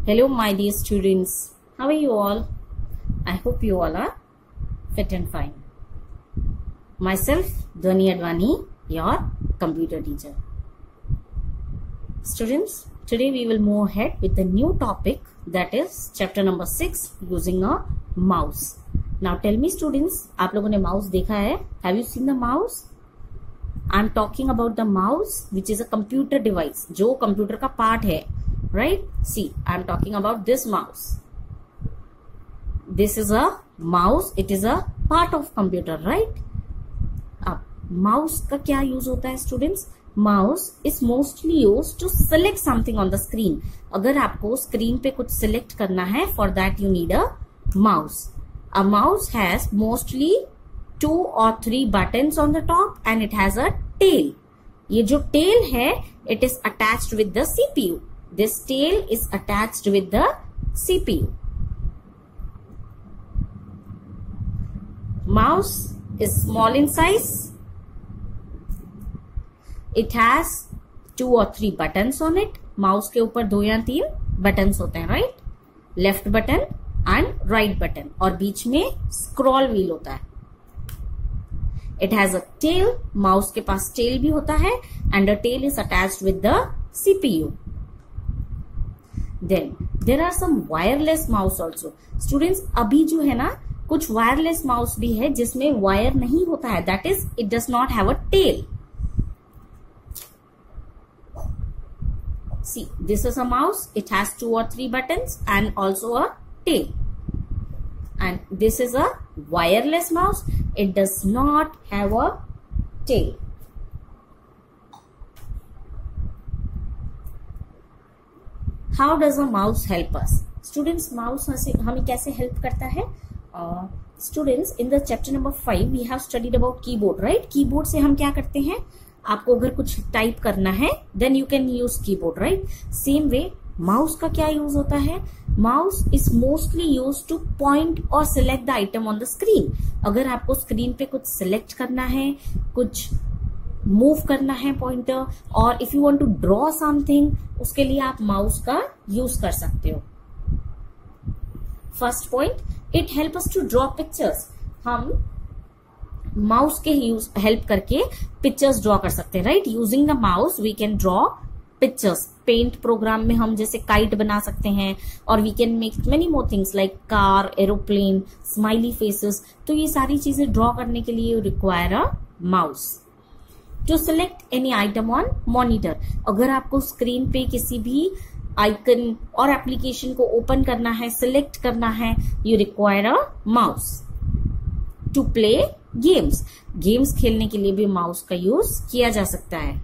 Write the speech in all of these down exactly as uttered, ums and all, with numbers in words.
Hello, my dear students. How are you all? I hope you all are fit and fine. Myself, Dhwani Advani, your computer teacher. Students, today we will move ahead with the new topic, that is chapter number six, using a mouse. Now tell me students, आप लोगों ने mouse देखा है? Have you seen the mouse? I am talking about the mouse, which is a computer device, जो computer का part है. Right? See, I am talking about this mouse. This is a mouse. It is a part of computer, right? अब mouse का क्या use होता है students? Mouse is mostly used to select something on the screen. अगर आपको screen पे कुछ select करना है, for that you need a mouse. A mouse has mostly two or three buttons on the top and it has a tail. ये जो tail है, it is attached with the C P U. This tail is attached with the C P U. Mouse is small in size. It has two or three buttons on it. Mouse के ऊपर दो या तीन buttons होते हैं, right? Left button and right button. और बीच में scroll wheel होता है. It has a tail. Mouse के पास tail भी होता है and the tail is attached with the C P U. Then there are some wireless mouse also. Students, अभी जो है ना कुछ wireless mouse भी है जिसमें wire नहीं होता है. That is, it does not have a tail. See, this is a mouse. It has two or three buttons and also a tail. And this is a wireless mouse. It does not have a tail. How does a mouse help us? Students, mouse हमें कैसे help करता है? uh, Students, in the chapter number five we have studied about keyboard, right? Keyboard से हम क्या करते हैं? आपको अगर कुछ टाइप करना है then you can use keyboard, right? Same way, mouse का क्या यूज होता है? Mouse is mostly used to point or select the item on the screen. अगर आपको स्क्रीन पे कुछ select करना है, कुछ मूव करना है पॉइंटर, और if you want to draw something, उसके लिए आप माउस का यूज कर सकते हो. First point, it help us to draw pictures. हम माउस के यूज हेल्प करके पिक्चर्स ड्रॉ कर सकते हैं, right? Using the mouse we can draw pictures. Paint program में हम जैसे काइट बना सकते हैं, और we can make many more things like car, aeroplane, smiley faces. तो ये सारी चीजें ड्रॉ करने के लिए require a mouse. To select any item on monitor, अगर आपको स्क्रीन पे किसी भी आइकन और एप्लीकेशन को ओपन करना है, सिलेक्ट करना है, you require a mouse. To play games, games खेलने के लिए भी माउस का यूज किया जा सकता है.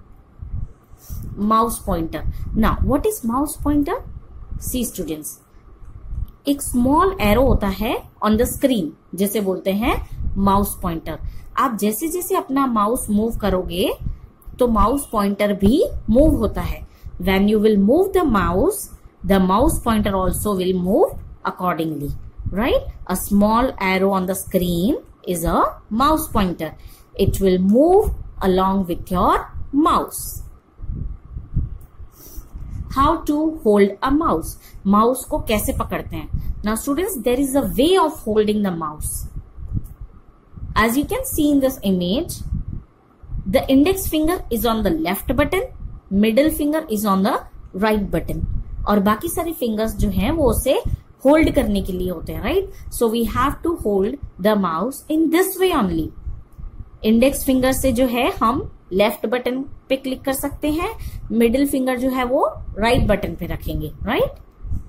Mouse pointer. Now what is mouse pointer? See students, एक स्मॉल एरो होता है ऑन द स्क्रीन, जैसे बोलते हैं माउस पॉइंटर. आप जैसे जैसे अपना माउस मूव करोगे तो माउस पॉइंटर भी मूव होता है. When you will move the mouse, the mouse pointer also will move accordingly, right? A small arrow on the screen is a mouse pointer. It will move along with your mouse. How to hold a mouse? Mouse को कैसे पकड़ते हैं? Now students, there is a way of holding the mouse. As you can see in this image, the index finger is on the left button, middle finger is on the right button, और बाकी सारे fingers जो हैं वो उसे hold करने के लिए होते हैं, right? So we have to hold the mouse in this way only. Index finger से जो है हम left button पे क्लिक कर सकते हैं, middle finger जो है वो right button पे रखेंगे, right?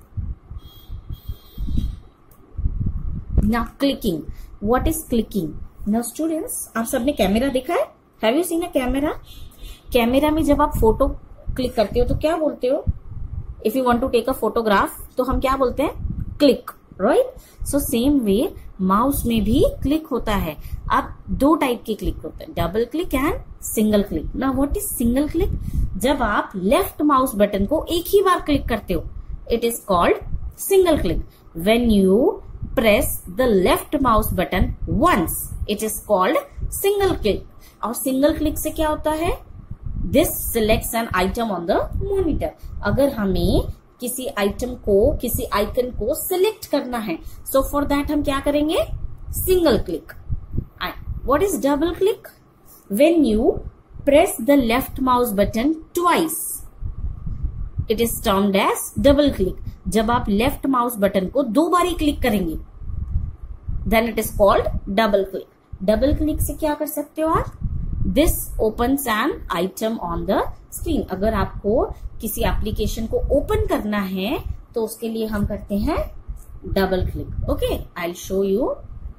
Now clicking. What is clicking? Now students, आप सबने कैमरा देखा है? Have you seen a camera? Camera में जब आप फोटो क्लिक करते हो तो क्या बोलते हो? If you want to take a photograph, तो हम क्या बोलते हैं? Click, right? So same way, mouse में भी क्लिक होता है. आप दो टाइप के क्लिक होते हैं, double click and single click. Now what is single click? जब आप लेफ्ट माउस बटन को एक ही बार क्लिक करते हो, it is called single click. When you press the left mouse button once, it is called single click. और single click से क्या होता है? This selects an item on the monitor. अगर हमें किसी आइटम को, किसी आइकन को सिलेक्ट करना है, सो फॉर दैट हम क्या करेंगे, single click. What is double click? When you press the left mouse button twice, it is termed as double click. जब आप लेफ्ट माउस बटन को दो बारी क्लिक करेंगे, then it is called double click. Double click से क्या कर सकते हो आप? This opens an item on the screen. अगर आपको किसी एप्लीकेशन को ओपन करना है तो उसके लिए हम करते हैं double click. Okay, I will show you.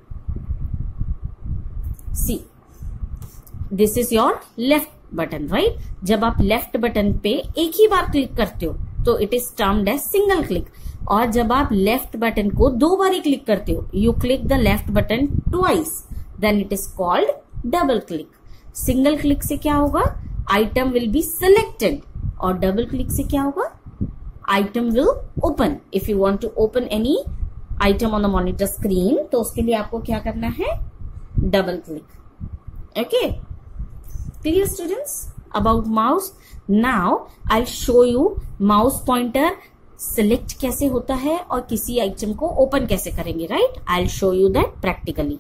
See, this is your left button, right? जब आप लेफ्ट बटन पे एक ही बार क्लिक करते हो तो it is termed as single click. और जब आप लेफ्ट बटन को दो बारी क्लिक करते हो, you click the left button twice, then it is called double click. Single click से क्या होगा? Item will be selected. और डबल क्लिक से क्या होगा? Item will open. If you want to open any item on the monitor screen, तो उसके लिए आपको क्या करना है? Double click. Okay, clear students about mouse? Now I'll show you mouse pointer select कैसे होता है और किसी आइटम को ओपन कैसे करेंगे, right? I'll show you that practically.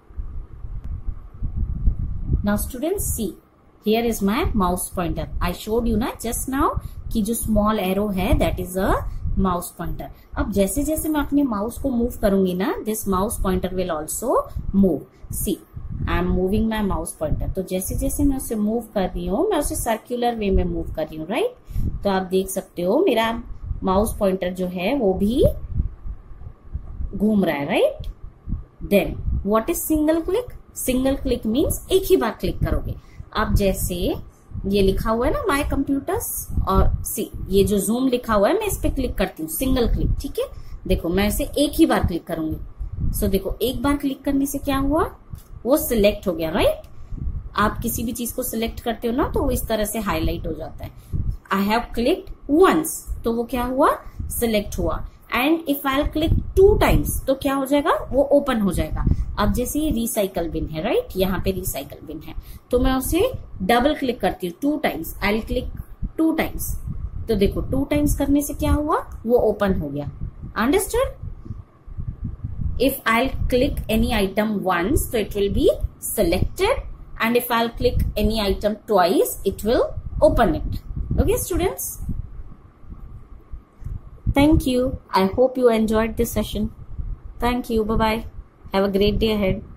Now students see, here is my mouse pointer. I showed you ना just now कि जो small arrow है that is a mouse pointer. अब जैसे जैसे मैं अपने माउस को मूव करूंगी ना, this mouse pointer will also move. See, I am moving my mouse pointer. तो जैसे जैसे मैं उसे मूव कर रही हूँ, मैं उसे सर्कुलर वे में मूव कर रही हूँ, राइट? तो आप देख सकते हो मेरा माउस पॉइंटर जो है वो भी घूम रहा है, right? Then what is single click? Single click means एक ही बार क्लिक करोगे. अब जैसे ये लिखा हुआ है ना माई कंप्यूटर्स, और सी ये जो जूम लिखा हुआ है, मैं इस पे क्लिक करती हूँ, सिंगल क्लिक. ठीक है, देखो मैं इसे एक ही बार क्लिक करूंगी. सो so, देखो एक बार क्लिक करने से क्या हुआ? वो सिलेक्ट हो गया, राइट? आप किसी भी चीज को सिलेक्ट करते हो ना तो वो इस तरह से हाईलाइट हो जाता है. आई हैव क्लिक्ड वंस, तो वो क्या हुआ? सिलेक्ट हुआ. And if I click two times तो क्या हो जाएगा? वो ओपन हो जाएगा. अब जैसे ये रिसाइकल बिन है, राइट? यहाँ पे रिसाइकल बिन है, तो मैं उसे डबल क्लिक करती हूँ two times. I will click two times, तो देखो टू टाइम्स करने से क्या हुआ? वो ओपन हो गया. Understood? If I'll click any item once, so it will be selected, and if I'll click any item twice, it will open it. Okay, students? Thank you. I hope you enjoyed this session. Thank you. Bye-bye. Have a great day ahead.